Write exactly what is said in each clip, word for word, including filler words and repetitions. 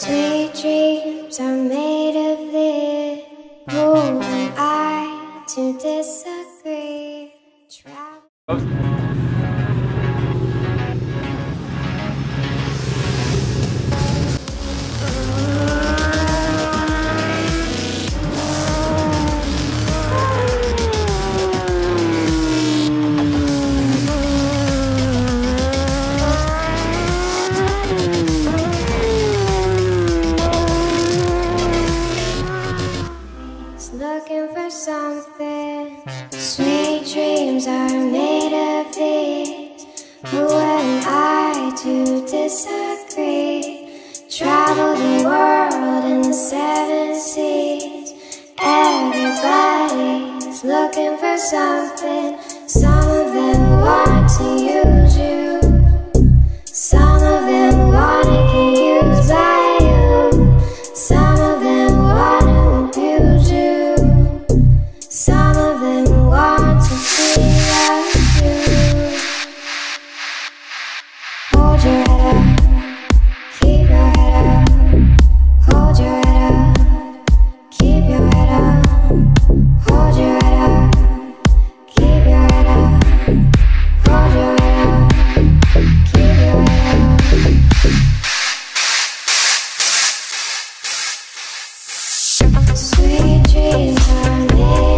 Sweet dreams are made of this. Who am I to disagree? Travel. Looking for something. Sweet dreams are made of these. Who am I to disagree? Travel the world in the seven seas. Everybody's looking for something. Some of them want to use you. Some of them want to get used by you. Some of them want to abuse you. Some of them want to be like you. Hold your head up, keep your head up. Hold your head up, keep your head up. Hold your head up, keep your head up. Hold your head up, keep your head up. Sweet dreams are made.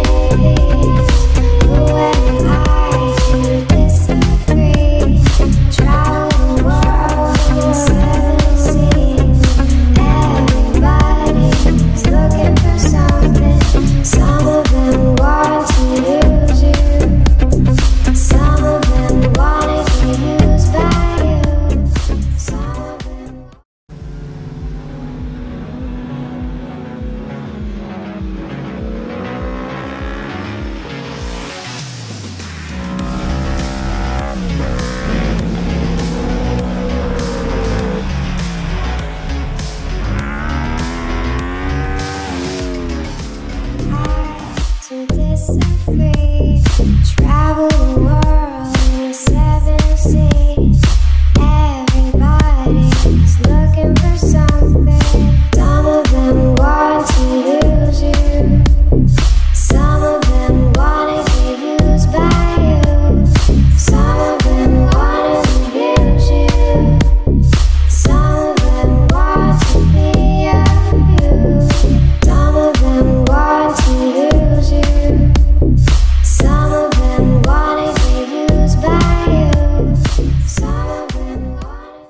Travel the world in the seven seas. Everybody's looking for something. Some of them want to use you. Some of them want to get used by you. Some of them want to abuse you. Some of them want to be of you. Some of them want to use you. Some of them wanna get used by you. Some of them wanna.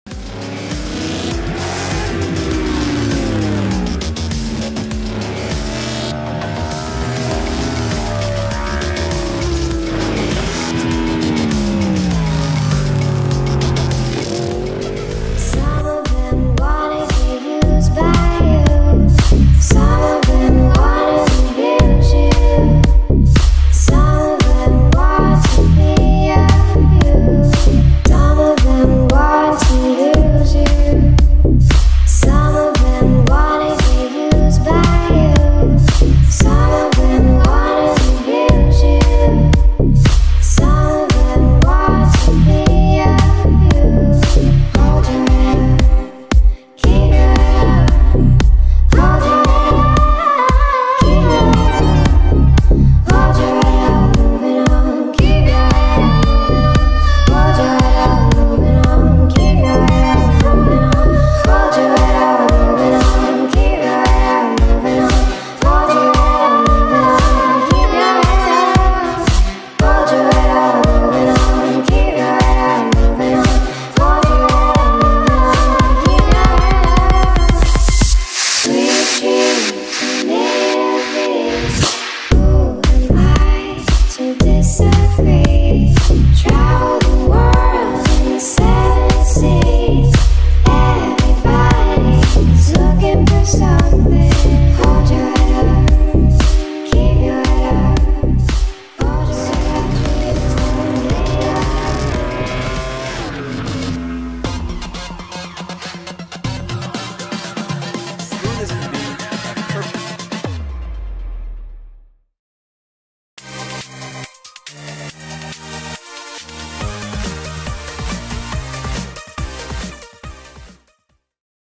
Some of them wanna get used by you. Some of them wanna abuse you. Some of them want to be of you. Some of them want to use you. Some of them want to get used by you. Some of them want to abuse you. Some of them want to be of you. Hold your head up, keep your head up. Hold your head up, keep your head up. Hold your head up, moving on, keep your head up. Hold your head up, moving on, keep your head up, moving on. Hold your head up, moving on, keep your head up, moving on. Hold your head up, moving on, keep your head up. Hold your head up, moving on, keep your head up, moving on. Hold your head up, moving on, keep your head up. Sweet dreams are made of these. Who am I to disagree? Travel the world in the seven seas. Everybody's looking for something.